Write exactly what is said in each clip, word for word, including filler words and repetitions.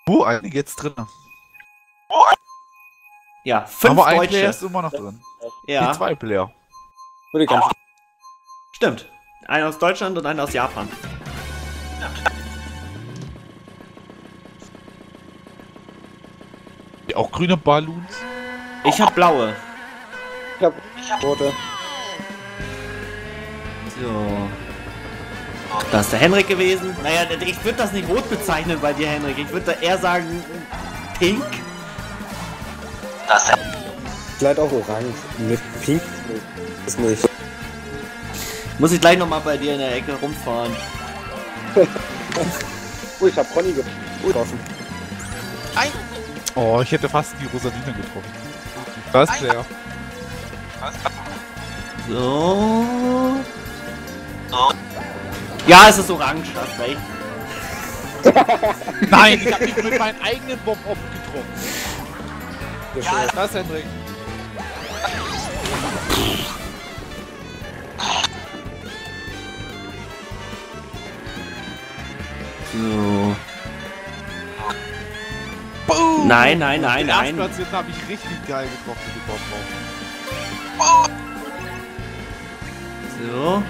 Wo einige jetzt drin? Ja, fünf Aber ein Deutsche. Player ist immer noch drin. Ja. Die zwei Player. Stimmt. Einer aus Deutschland und einer aus Japan. Auch grüne Balloons. Ich hab blaue. Ich hab, ich hab rote. So. Da ist der Henrik gewesen. Naja, ich würde das nicht rot bezeichnen bei dir, Henrik. Ich würde da eher sagen pink. Das vielleicht auch orange. Mit pink ist nicht. Muss ich gleich nochmal bei dir in der Ecke rumfahren. Oh, ich hab Ronny getroffen. Ein. Oh, ich hätte fast die Rosaline getroffen. Das ist der. So. Ja, es ist orange, hast recht. Nein, ich hab mich mit meinem eigenen Bob getroffen. Ja, das ist Henrik. So. Boom. Nein, nein, nein, Den nein. Erstplatzierten habe ich richtig geil getroffen mit dem Bob. So.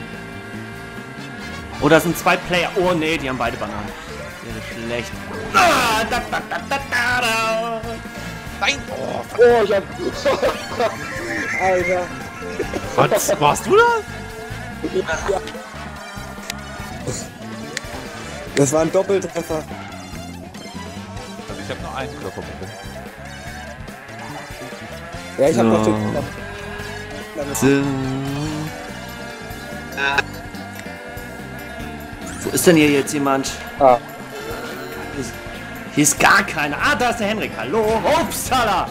Oh, das sind zwei Player. Oh nee, die haben beide Bananen. Wäre schlecht. Ah, da, da, da, da, da, da. Nein! Oh, Oh, ich hab. Alter. was? Warst du das? Ja. Das war ein Doppeltreffer. Also ich habe nur einen Körper mit. Ja, ich hab So. noch den. So. Wo ist denn hier jetzt jemand? Ah. Hier ist, hier ist gar keiner. Ah, da ist der Henrik. Hallo. Upsala.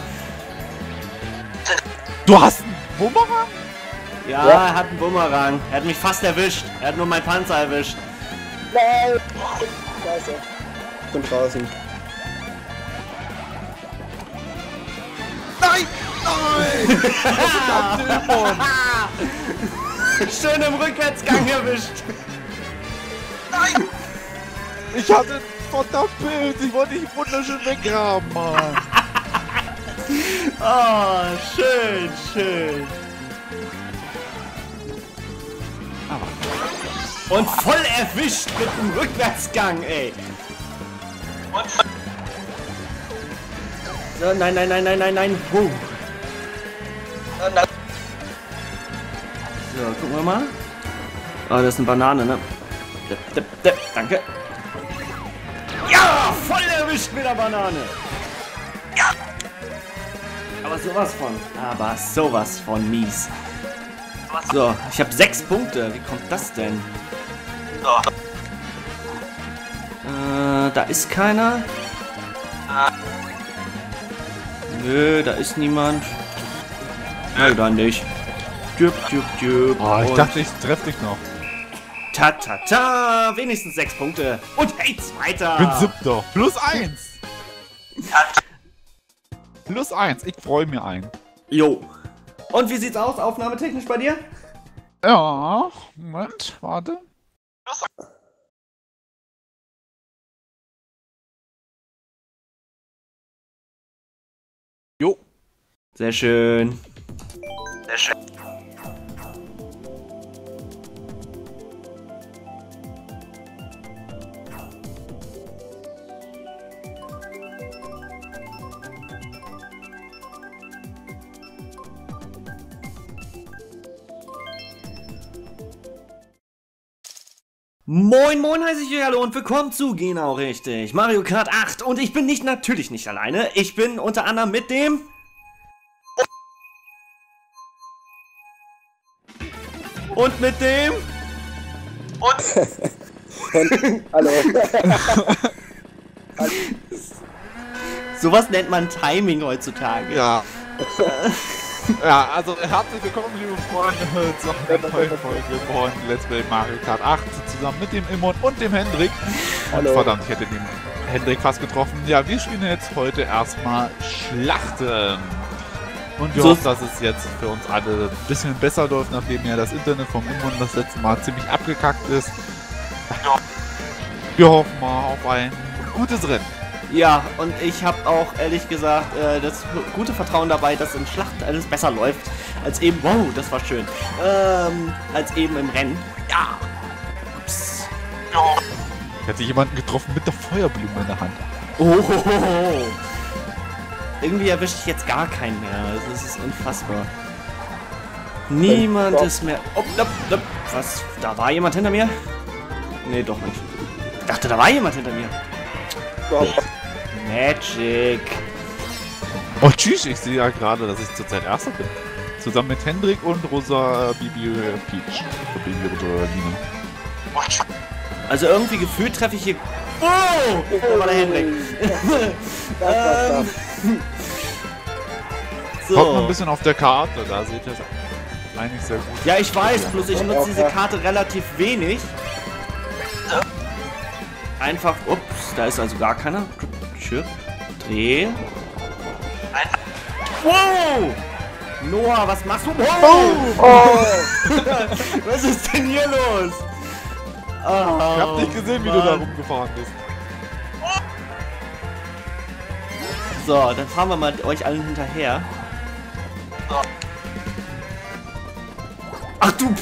Du hast einen Bumerang? Ja, Ja. er hat einen Bumerang. Er hat mich fast erwischt. Er hat nur meinen Panzer erwischt. Nein! Scheiße. Ich bin draußen. Nein! Nein! Verdammte Imon! Schön im Rückwärtsgang erwischt. Nein! Ich hatte ein verdammt Bild! Ich wollte dich wunderschön weggraben, Mann! Oh, schön, schön. Und voll erwischt mit dem Rückwärtsgang, ey. So, nein, nein, nein, nein, nein, nein. Huh. So, gucken wir mal. Oh, das ist eine Banane, ne? Dip, dip, dip. Danke. Ja, voll erwischt mit der Banane. Ja. Aber sowas von. Aber sowas von mies. So, ich habe sechs Punkte. Wie kommt das denn? Äh, da ist keiner. Nö, da ist niemand. Nö, dann nicht. Djup, djup, djup. Oh, ich Und dachte, ich treffe dich noch. Ta, ta, ta. Wenigstens sechs Punkte. Und hey, Zweiter. Ich bin siebter. Plus eins. Plus eins. Ich freue mich ein. Jo. Und wie sieht's aus, aufnahmetechnisch bei dir? Ja, Moment, warte. Jo. Sehr schön. Sehr schön. Moin, moin, heiße ich euch hallo und willkommen zu Genau richtig Mario Kart acht. Und ich bin nicht, natürlich nicht alleine. Ich bin unter anderem mit dem... Und mit dem... Und... Hallo. Sowas nennt man Timing heutzutage. Ja. Ja, also herzlich willkommen, liebe Freunde, zu einer neuen Folge von Let's Play Mario Kart acht, zusammen mit dem Imon und dem Hendrik. Hallo. Und verdammt, ich hätte den Hendrik fast getroffen. Ja, wir spielen jetzt heute erstmal Schlachten. Und wir So- hoffen, dass es jetzt für uns alle ein bisschen besser läuft, nachdem ja das Internet vom Imon das letzte Mal ziemlich abgekackt ist. Wir hoffen mal auf ein gutes Rennen. Ja, und ich habe auch ehrlich gesagt äh, das gute Vertrauen dabei, dass in Schlacht alles besser läuft, als eben, wow, das war schön, ähm, als eben im Rennen. Ja. Ups. Hätte jemanden getroffen mit der Feuerblume in der Hand. Oh, ho, ho, ho. Irgendwie erwische ich jetzt gar keinen mehr. Das ist unfassbar. Niemand ist mehr... Oh, oh, oh. Was? Da war jemand hinter mir? Nee, doch nicht. Ich dachte, da war jemand hinter mir. Magic. Oh, tschüss, ich sehe ja gerade, dass ich zurzeit Erster bin. Zusammen mit Hendrik und Rosa Bibi Peach. Bibi oder Lina. Also irgendwie gefühlt treffe ich hier... Oh! Da war der Hendrik. ähm, so. Kommt mal ein bisschen auf der Karte, da seht ihr es eigentlich sehr gut. Ja, ich weiß, bloß ich nutze diese Karte relativ wenig. Einfach, ups, da ist also gar keiner. Chip, dreh. Wow! Noah, was machst du? Wow! Oh! Was ist denn hier los? Oh, ich hab nicht gesehen, wie Mann. du da rumgefahren bist. So, dann fahren wir mal euch allen hinterher. Ach du...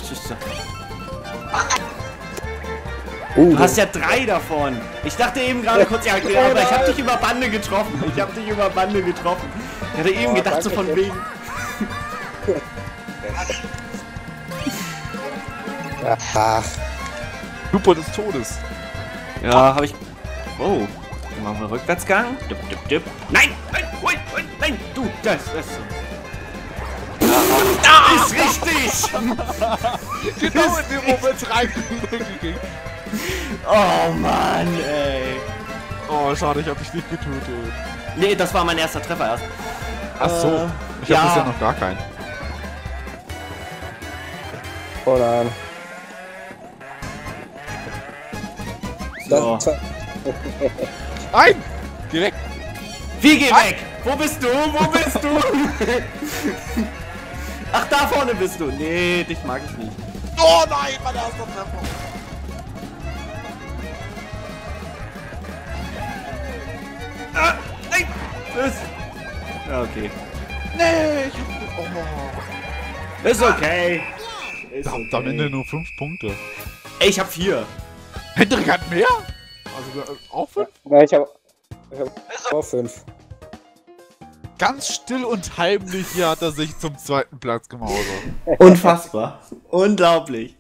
Uh, Du hast ja drei davon. Ich dachte eben gerade kurz, ja, okay, aber ich hab dich über Bande getroffen. Ich hab dich über Bande getroffen. Ich hatte eben Oh, gedacht, so danke, von wegen... Ach, Super des Todes. Ja, habe ich... Oh. Dann machen wir Rückwärtsgang. Dip, dip, dip. Nein! Nein! Nein! Nein! Nein! Du! Das! Das! Da ist richtig! Genau in dem Moment reingekickt. Oh Mann, ey. Oh, schade, ich hab dich nicht getötet. Nee, das war mein erster Treffer erst. Ach so, Äh, ich ja. hab bisher noch gar keinen. oh nein. So. Das war- Nein! Direkt. Wie, geh weg! Wo bist du? Wo bist du? Ach, da vorne bist du. Nee, dich mag ich nicht. Oh nein, mein erster Treffer. Ah, nein! Ist... Ja, okay. Nee, ich hab... Oh. Ist okay. Ist Da habt am Ende nur fünf Punkte. Ey, ich hab vier. Hendrik hat mehr? Also äh, auch fünf? Nein, ich habe ich hab auch fünf. Ganz still und heimlich hier hat er sich zum zweiten Platz gemausert. Unfassbar. Unglaublich.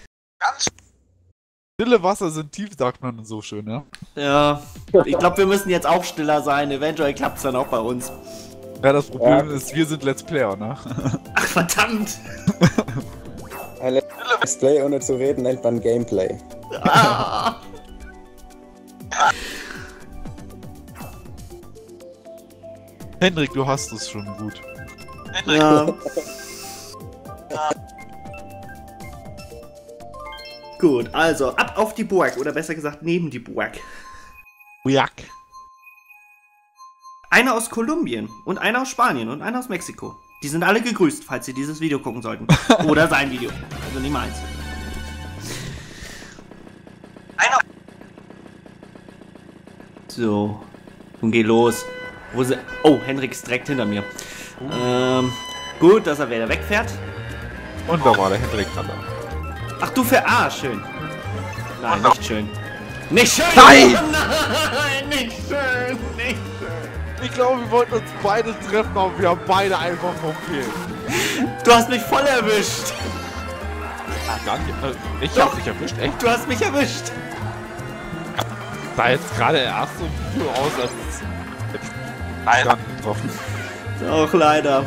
Stille Wasser sind tief, sagt man so schön, ja? Ja, ich glaube, wir müssen jetzt auch stiller sein. Eventuell klappt es dann auch bei uns. Ja, das Problem Ja. ist, wir sind Let's Player, ne? Ach, verdammt. Ein Let's Play ohne zu reden nennt man Gameplay. Ah. Hendrik, du hast es schon gut. Ja. Gut, also ab auf die Burg. Oder besser gesagt, neben die Burg. Ujak. Einer aus Kolumbien und einer aus Spanien und einer aus Mexiko. Die sind alle gegrüßt, falls sie dieses Video gucken sollten. Oder sein Video. Also nicht meins. Einer. So. Nun geh los. Wo sie. Oh, Hendrik ist direkt hinter mir. Uh. Ähm, gut, dass er wieder wegfährt. Und da war der Hendrik dran. Ach, du für A, schön. Nein, nicht schön. Nicht schön! Nein! Nein, nicht schön! Nicht schön! Ich glaube, wir wollten uns beide treffen, aber wir haben beide einfach verfehlt. Du hast mich voll erwischt! Ah, danke. Äh, ich Doch. hab dich erwischt, echt? Du hast mich erwischt! Sah jetzt gerade erst so ein Video aus, als hätte ich gar nicht getroffen. Auch leider.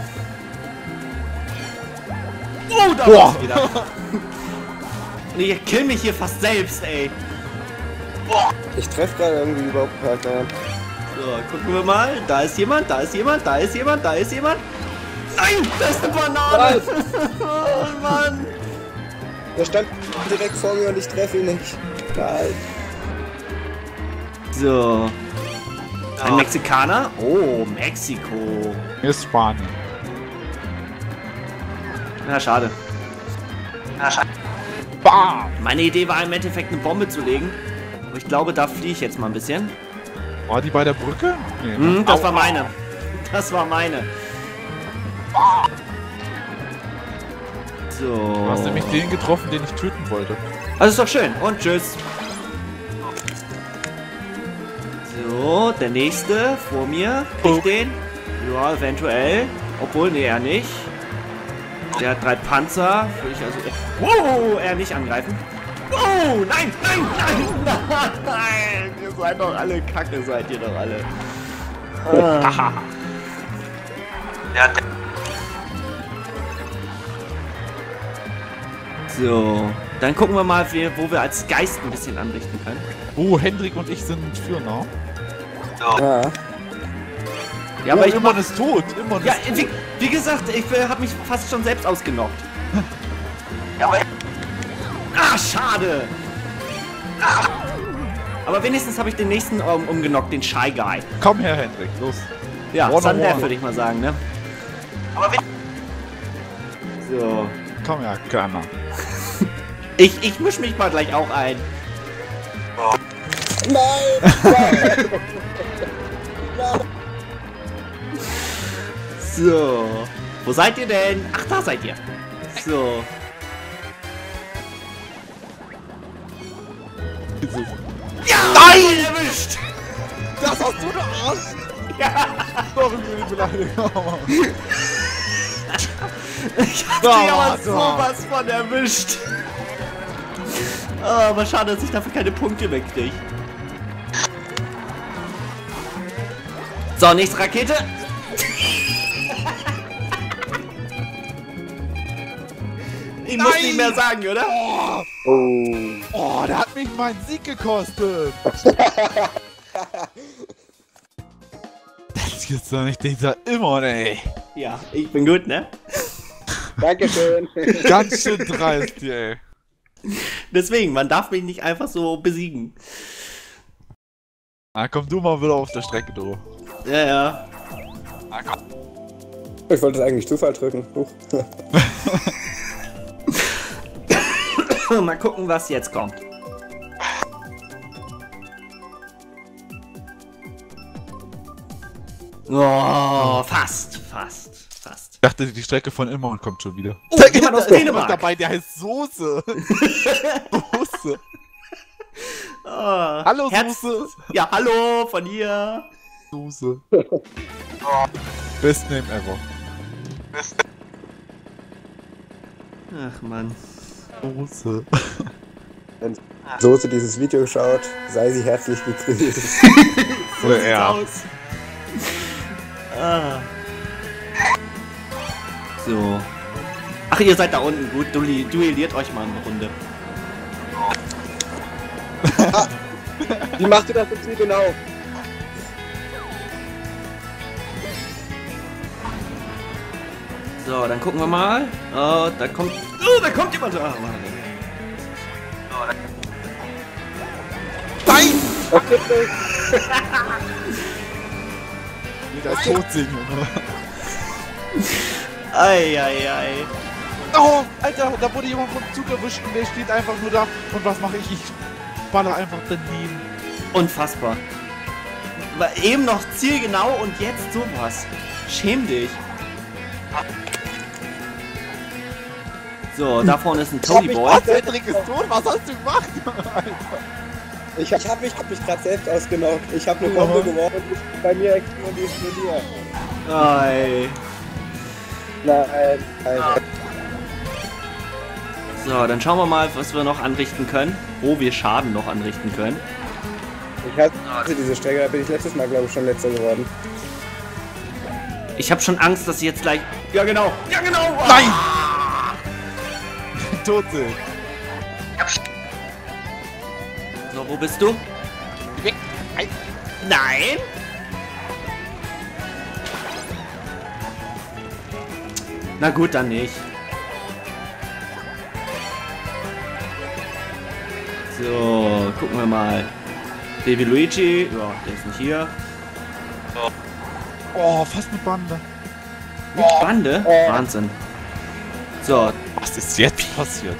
Oh, da Boah. war's wieder. Und ich kill mich hier fast selbst, ey. Ich treffe gerade irgendwie überhaupt keinen. So, gucken wir mal. Da ist jemand, da ist jemand, da ist jemand, da ist jemand. Nein, das ist eine Banane. Oh, Mann. Der stand direkt vor mir und ich treffe ihn nicht. Nein. So. Ein Mexikaner? Oh, Mexiko. Hier ist Spanien. Na, schade. Bam! Meine Idee war im Endeffekt eine Bombe zu legen. Aber ich glaube, da fliehe ich jetzt mal ein bisschen. War die bei der Brücke? Nee, Hm, das Au, war au. meine. Das war meine. So. Du hast nämlich den getroffen, den ich töten wollte. Also ist doch schön. Und tschüss. So, der nächste vor mir. Krieg ich den? Ja, eventuell. Obwohl, nee, er nicht. Der hat drei Panzer. Würde ich also. Wow, er nicht angreifen. Oh, nein, nein, nein, nein. Ihr seid doch alle Kacke, seid ihr doch alle. Ah. So, dann gucken wir mal, wie- wo wir als Geist ein bisschen anrichten können. Oh, Hendrik und ich sind Führer. Ja. Ja, aber ich Imon ist tot. Imon Ja, ist wie, tot. wie gesagt, ich äh, habe mich fast schon selbst ausgenockt. Ja, aber... Ah, schade! Ah. Aber wenigstens habe ich den nächsten um, umgenockt, den Shy Guy. Komm her, Hendrik, los. Ja, One on Sundeath one. würde ich mal sagen, ne? Aber wenn... So. Komm her, Kleiner. Ich, ich misch mich mal gleich auch ein. Nein! Nein! So. Wo seid ihr denn? Ach, da seid ihr. So. Ja! Nein! Erwischt! Das hast du doch Arsch! Ja! Sorry für die Beleidigung. Ich hab Da dich aber war's, da. sowas von erwischt. Oh, aber schade, dass ich dafür keine Punkte mehr krieg. So, nächste Rakete. Ich muss Nein! nicht mehr sagen, oder? Oh, Oh. oh, der hat mich meinen Sieg gekostet. Das gibt's doch nicht, dieser Imon, ey. Ja, ich bin gut, ne? Dankeschön. Ganz schön dreist hier, ey. Deswegen, man darf mich nicht einfach so besiegen. Na, komm du mal wieder auf der Strecke, du. Ja, ja. Na, komm. Ich wollte eigentlich Zufall drücken. Huch. Mal gucken, was jetzt kommt. Oh, fast, fast, fast. Ich dachte, die Strecke von Imon kommt schon wieder. Oh, jemand aus Da ist jemand Dänemark. dabei, der heißt Soße. Soße. Oh, Hallo, Herz- Soße. Ja, hallo von hier. Soße. Best name ever. Ach, Mann. Soße. Wenn Soße dieses Video schaut, sei sie herzlich gegrüßt. Oder Sieht's er. aus. Ah. So. Ach, ihr seid da unten. Gut, duelli- duelliert euch mal eine Runde. Wie machst du das jetzt hier genau? So, dann gucken wir mal. Oh, da kommt... Oh, da kommt jemand. Ah, Mann. Nein! Das gibt nicht. Wieder tot singen. Eieiei. Oh, Alter, da wurde jemand vom Zug erwischt und der steht einfach nur da. Und was mache ich? Ich baller einfach daneben. Unfassbar. War eben noch zielgenau und jetzt sowas. Schäm dich. So, da vorne ist ein Toady mich Boy. was- Cedric ist tot, was hast du gemacht? Alter. Ich hab, ich hab mich, hab mich gerade selbst ausgenockt. Ich hab eine Bombe geworfen und ist bei mir explodiert. Ei. Nein, Alter. So, dann schauen wir mal, was wir noch anrichten können. Wo wir Schaden noch anrichten können. Ich hasse diese Strecke, da bin ich letztes Mal, glaube ich, schon letzter geworden. Ich habe schon Angst, dass sie jetzt gleich... Ja, genau. Ja, genau. Nein! Tot sind. So, wo bist du? Weg. Nein. Nein. Na gut, dann nicht. So, gucken wir mal. Baby Luigi, ja, der ist nicht hier. Oh, fast mit Bande. Mit Bande? Wahnsinn. So, Was ist jetzt passiert?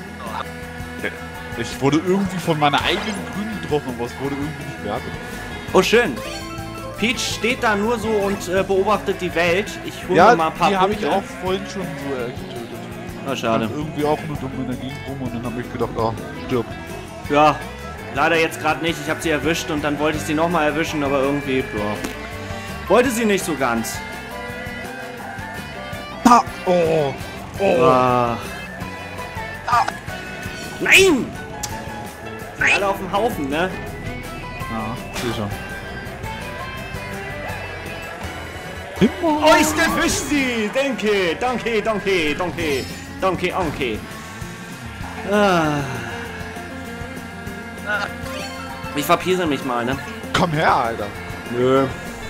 Ich wurde irgendwie von meiner eigenen Grünen getroffen, aber es wurde irgendwie nicht wertet. Oh, schön. Peach steht da nur so und äh, beobachtet die Welt. Ich hole Ja, mir mal ein paar die habe ich Punkte. auch vorhin schon so äh, getötet. Ah, schade. Und irgendwie auch nur dumm in der Gegend rum und dann habe ich gedacht, ah, stirb. Ja, leider jetzt gerade nicht. Ich habe sie erwischt und dann wollte ich sie nochmal erwischen, aber irgendwie, ja, wollte sie nicht so ganz. Ah, oh, oh. Ah. Ah. Nein! Nein! Alle auf dem Haufen, ne? Ja, sicher. Oh, ich erwisch sie! Danke, danke, danke, danke, danke, danke. Ah. Ich verpiesel mich mal, ne? Komm her, Alter. Nö.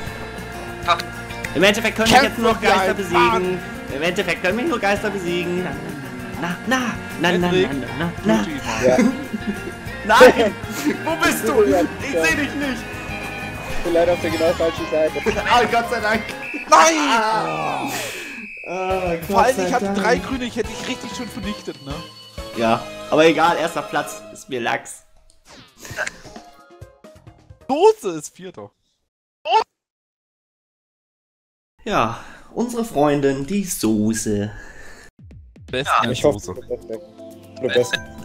Im Endeffekt können mich jetzt nur noch Kämpfe wie Geister ein besiegen. Mann. Im Endeffekt können mich nur Geister besiegen. Na, na, na, na, na, Hendrik, na, na, töte ihn mal. Ja. Nein! Wo bist du? Ich seh dich nicht! Ich bin leider auf der genau falschen Seite. Ah, Gott sei Dank! Nein! Ah, Gott Vor allem, sei ich hatte Dank. drei Grüne, ich hätte dich richtig schon vernichtet, ne? Ja, aber egal, erster Platz ist mir Lachs. Soße ist Vierter. Ja, unsere Freundin, die Soße. Besten Ich hoffe, Soße. du bist perfekt. Oder besser.